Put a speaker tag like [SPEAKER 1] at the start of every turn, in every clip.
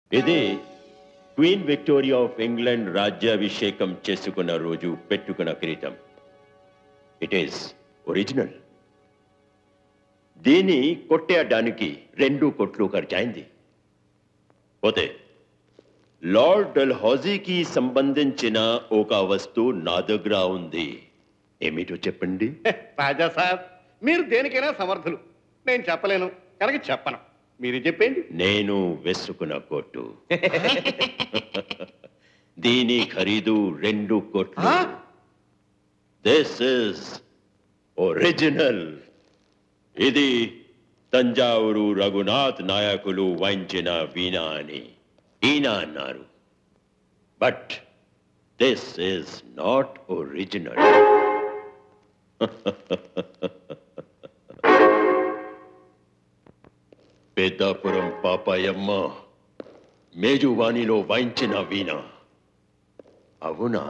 [SPEAKER 1] ఇది queen Victoria of England రాజ్యాభిషేకం చేసుకున్న రోజు పెట్టుకున్న కిరీటం. It is original. దీన్ని కొట్టేయడానికి 2 కోట్లు ఖర్చయింది. పోతే లార్డ్ డల్హౌజీకి సంబంధించిన ఒక వస్తువు నా దగ్గర ఉంది. ఏమిటో చెప్పండి.
[SPEAKER 2] రాజా సాబ్, మీరు దేనికైనా సమర్థులు. నేను చెప్పలేను కనుక చెప్పను, మీరు చెప్పండి.
[SPEAKER 1] నేను వేసుకున్న కోటు. దీని ఖరీదు 2 కోట్లు. This is original. ఇది తంజావూరు రఘునాథ్ నాయకులు వాయించిన వీణ అని ఈయన అన్నారు. But this is not original. Peddapuram Papayamma మేజువాణిలో వాయించిన వీణ అవునా?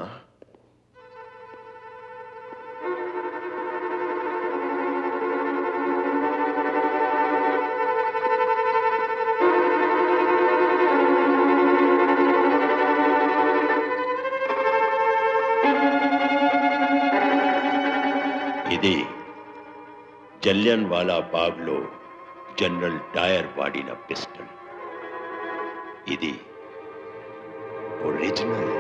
[SPEAKER 1] ఇది జలియన్ వాలా బాగ్లో జనరల్ డయర్ వాడిన పిస్టల్. ఇది ఒరిజినల్.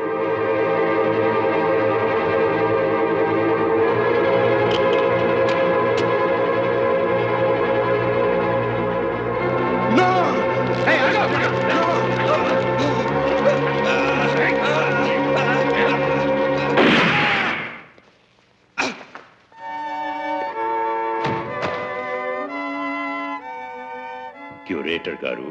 [SPEAKER 1] క్యూరేటర్ గారు,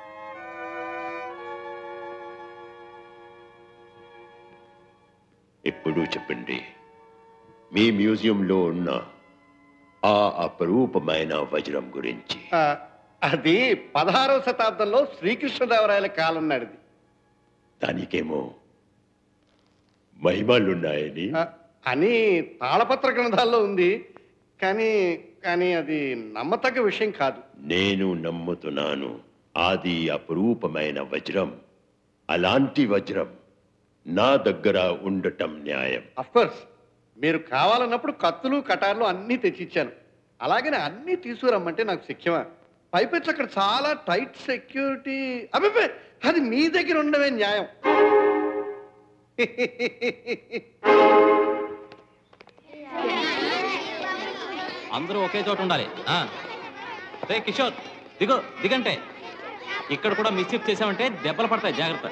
[SPEAKER 1] ఇప్పుడు చెప్పండి, మీ మ్యూజియంలో ఉన్న ఆ అపరూపమైన వజ్రం గురించి.
[SPEAKER 2] అది 16వ శతాబ్దంలో శ్రీకృష్ణదేవరాయల కాలం నాటిది.
[SPEAKER 1] దానికేమో మహిమలున్నాయని
[SPEAKER 2] అని తాళపత్ర గ్రంథాల్లో ఉంది. కానీ కానీ అది నమ్మతగ్గ విషయం కాదు.
[SPEAKER 1] నేను నమ్ముతున్నాను. అది అపరూపమైన వజ్రం. అలాంటి వజ్రం నా దగ్గర ఉండటం న్యాయం.
[SPEAKER 2] అఫ్కోర్స్, మీరు కావాలన్నప్పుడు కత్తులు కటార్లు అన్నీ తెచ్చిచ్చాను. అలాగనే అన్నీ తీసుకురమ్మంటే నాకు శక్యమా? పైపెచ్చు అక్కడ చాలా టైట్ సెక్యూరిటీ. అబ్బే, అది మీ దగ్గర ఉండవే న్యాయం.
[SPEAKER 3] అందరూ ఒకే చోట ఉండాలి. రే కిషోర్, దిగంటే. ఇక్కడ కూడా మిస్చిఫ్ చేసామంటే దెబ్బలు పడతాయి, జాగ్రత్త.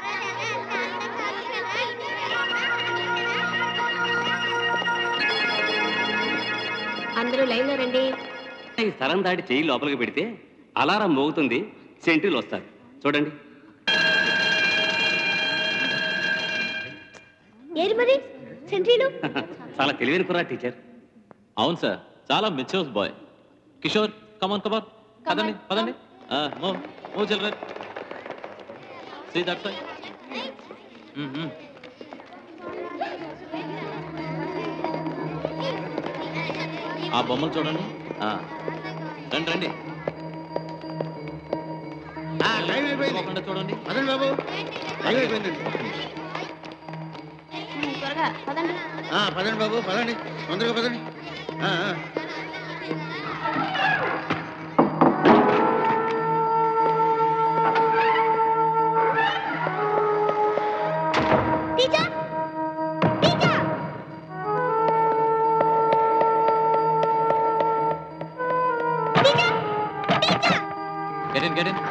[SPEAKER 4] అందరూ లైన్లో రండి.
[SPEAKER 5] ఈ స్థలం దాటి చెయ్యి లోపలికి పెడితే అలారం మోగుతుంది, సెంట్రీలు వస్తారు. చూడండి.
[SPEAKER 4] ఏరి మరి సెంట్రీలు.
[SPEAKER 5] చాలా తెలివైన కుర్రా టీచర్.
[SPEAKER 3] అవును సార్, చాలా mature boy. Kishore, come on come on, పదండి పదండి. Move children, see that side. ఆ బొమ్మలు చూడండి. రండి రండి, చూడండి.
[SPEAKER 4] త్వరగా పదండి.
[SPEAKER 2] పదండి బాబు, పదండి, తొందరగా పదండి.
[SPEAKER 3] Get in.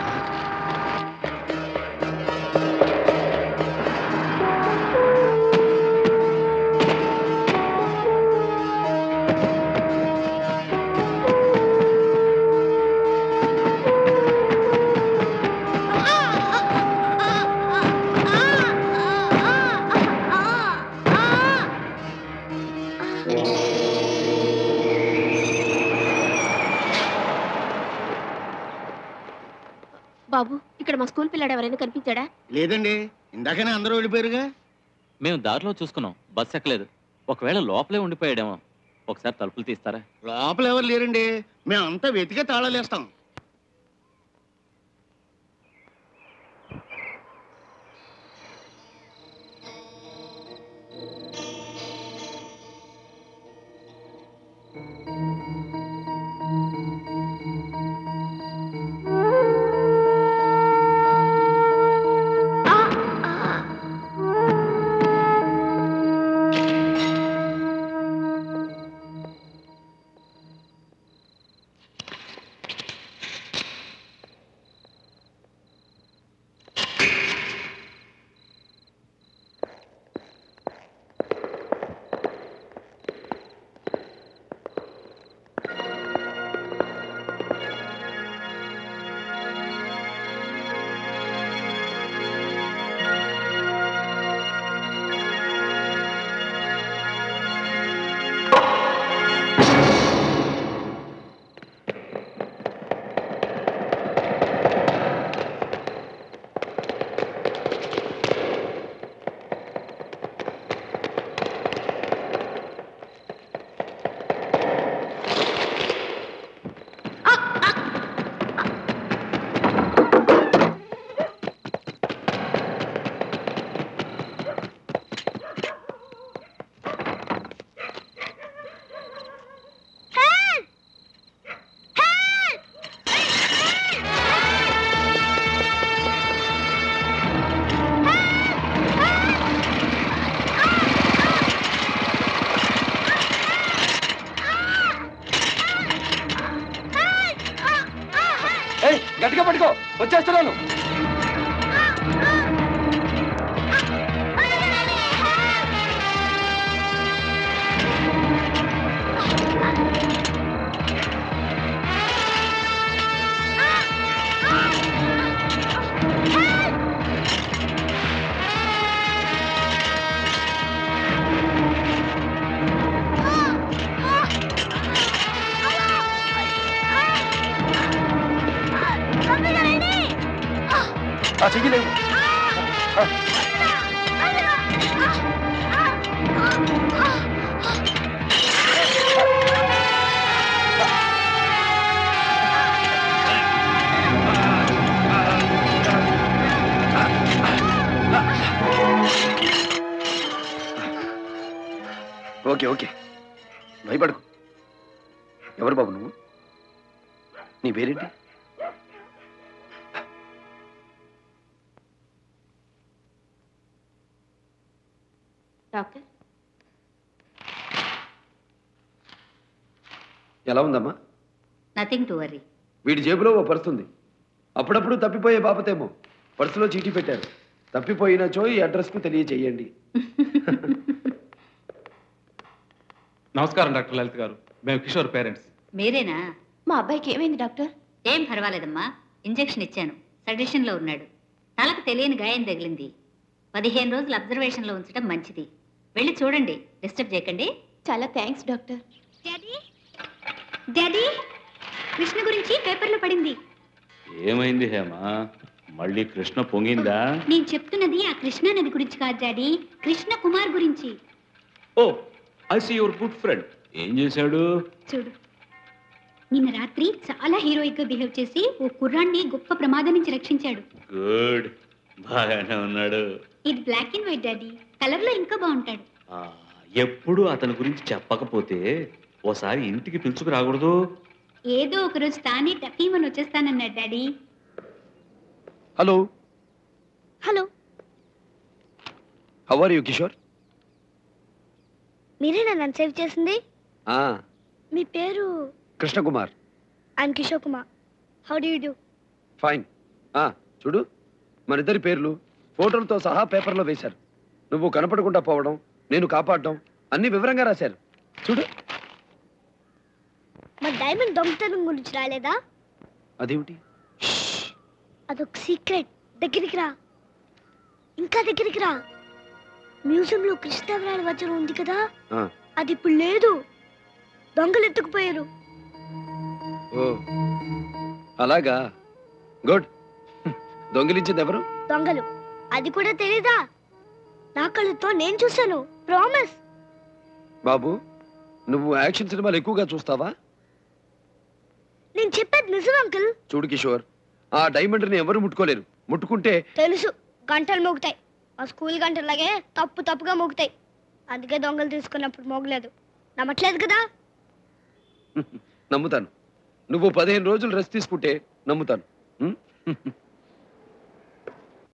[SPEAKER 4] బాబు, ఇక్కడ మా స్కూల్ పిల్లాడు ఎవరైనా కనిపించాడా?
[SPEAKER 2] లేదండి, ఇందాకనే అందరూ వెళ్ళిపోయారుగా.
[SPEAKER 3] మేము దారిలో చూసుకున్నాం, బస్ ఎక్కలేదు. ఒకవేళ లోపలే ఉండిపోయాడేమో. ఒకసారి తలుపులు తీస్తారా?
[SPEAKER 2] లోపల ఎవరు లేరండి, మేమంతా వెతికే తాళాలేస్తాం.
[SPEAKER 6] వచ్చేస్తున్నాను. చెయ్యలేవు. ఓకే ఓకే, భయపడకు. ఎవరు బాబు నువ్వు? నీ పేరేంటి?
[SPEAKER 4] డాక్టర్,
[SPEAKER 6] ఎలా ఉందమ్మా?
[SPEAKER 7] Nothing to worry.
[SPEAKER 6] వీడి జేబులో ఓ పర్సు ఉంది. అప్పుడప్పుడు తప్పిపోయే బాపతేమో పర్సులో చీటీ పెట్టారు. తప్పిపోయినచో ఈ అడ్రస్కు తెలియజేయండి.
[SPEAKER 8] నమస్కారం డాక్టర్ లలిత్ గారు, మేము కిషోర్ పేరెంట్స్.
[SPEAKER 7] మీరేనా?
[SPEAKER 4] మా అబ్బాయికి ఏమైంది డాక్టర్?
[SPEAKER 7] ఏం పర్వాలేదమ్మా, ఇంజెక్షన్ ఇచ్చాను, సజెషన్లో ఉన్నాడు. తలకు తెలియని గాయం తగిలింది. 15 రోజులు అబ్జర్వేషన్లో ఉంచడం మంచిది. వెళ్ళి చూడండి, డిస్టర్బ్ చేయకండి.
[SPEAKER 4] చాలా థ్యాంక్స్ డాక్టర్.
[SPEAKER 7] డాడీ, కృష్ణ గురించి పేపర్లో పడింది.
[SPEAKER 3] ఏమైంది హేమా? మళ్ళీ కృష్ణ పొంగిందా?
[SPEAKER 7] నేను చెప్తున్నది ఆ కృష్ణా నది గురించి కాదు డాడీ, కృష్ణ కుమార్ గురించి.
[SPEAKER 3] Oh, I see your good friend. ఏం చేశాడు?
[SPEAKER 7] చూడు, నిన్న రాత్రి చాలా హీరోయిక్ గా బిహేవ్ చేసి ఓ కుర్రాన్ని గొప్ప ప్రమాదం నుంచి రక్షించాడు.
[SPEAKER 3] గుడ్, బాగానే ఉన్నాడు.
[SPEAKER 7] ఇది black and white daddy, colour లో ఇంకా బాగుంటాడు.
[SPEAKER 3] ఎప్పుడు అతని గురించి చెప్పకపోతే ఓసారి ఇంటికి పిలుచుకు రాకూడదు?
[SPEAKER 7] ఏదో ఒక రోజు తానే టకీమని వచ్చేస్తానన్నాడు daddy.
[SPEAKER 6] Hello
[SPEAKER 4] hello,
[SPEAKER 6] how are you Kishore?
[SPEAKER 4] మీరేనా నన్ను సేవ్ చేసింది?
[SPEAKER 6] ఆ,
[SPEAKER 4] మీ పేరు?
[SPEAKER 6] Krishna Kumar.
[SPEAKER 4] I am Kishore Kumar. How do you do?
[SPEAKER 6] Fine. చూడు, మన ఇద్దరి పేర్లు ఫోటోలతో సహా పేపర్లో వేశారు. నువ్వు కనపడకుండా పోవడం, నేను కాపాడడం అన్ని వివరంగా రాశారు. చూడు.
[SPEAKER 4] మరి డైమండ్ దొంగతనం గురించి రాలేదా?
[SPEAKER 6] అదేమిటి?
[SPEAKER 4] అదొక సీక్రెట్. దగ్గరికి రా, ఇంకా దగ్గరికి రా. మ్యూజియంలో కృష్ణదేవరాయల వజ్రం ఉంది కదా, అది ఇప్పుడు లేదు. దొంగలు ఎత్తుకుపోయారు.
[SPEAKER 6] ఓ అలాగా, గుడ్. దొంగిలించింది ఎవరు?
[SPEAKER 4] దొంగలు. అది కూడా తెలీదా? నా కళ్ళతో నేను చూశాను, ప్రామిస్.
[SPEAKER 6] బాబు, నువ్వు యాక్షన్ సినిమాలు ఎక్కువగా చూస్తావా?
[SPEAKER 4] నేను చెప్పేది నిజం అంకుల్.
[SPEAKER 6] చూడు కిషోర్, ఆ డైమండ్ని ఎవరు ముట్టుకోలేరు. ముట్టుకుంటే
[SPEAKER 4] తెలుసు, గంటలు మోగుతాయి. ఆ స్కూల్ గంటలాగే తప్పుగా మోగుతాయి. అందుకే దొంగలు తీసుకున్నప్పుడు మోగలేదు. నమ్మట్లేదు కదా?
[SPEAKER 6] నమ్ముతాను. నువ్వు 15 రోజులు రెస్ట్ తీసుకుంటే నమ్ముతాను.